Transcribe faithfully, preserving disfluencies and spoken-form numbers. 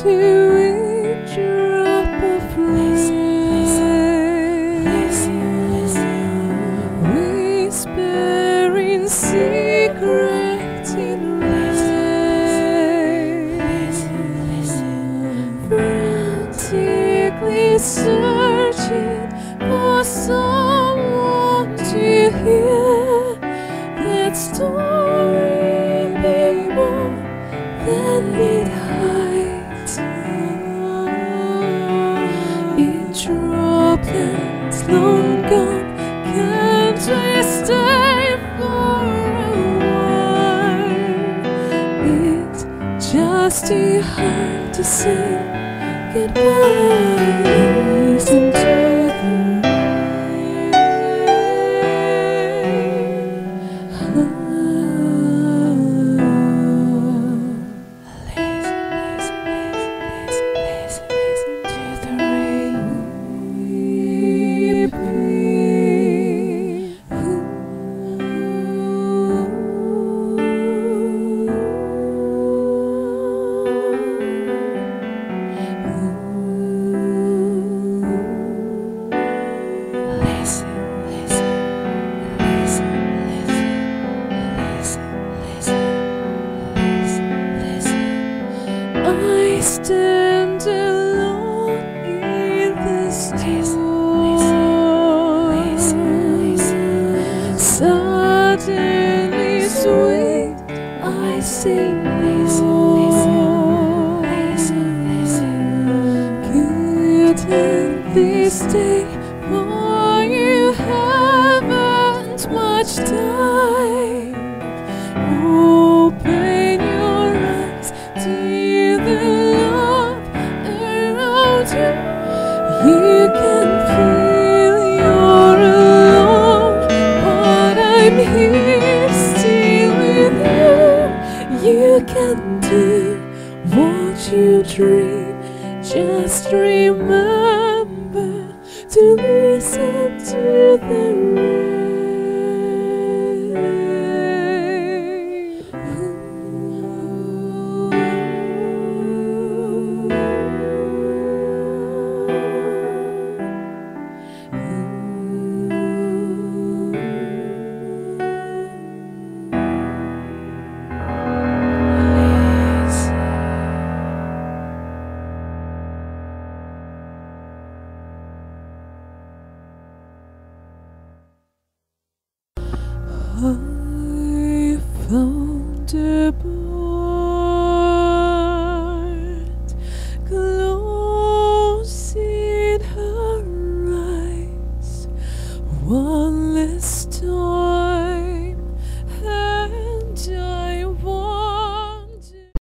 to each drop of rain, whispering secret in rain, frantically searching for someone to hear that story be more than it hides. In droplets long gone, can't we stay for a while? It's just too hard to say goodbye. Listen to I stand alone in the storm. Suddenly sweet, I sing more. Couldn't this day, for you haven't much time. Open your eyes to the love around you. You can feel you're alone, but I'm here still with you. You can do what you dream. Just remember to listen to the rain. Oh.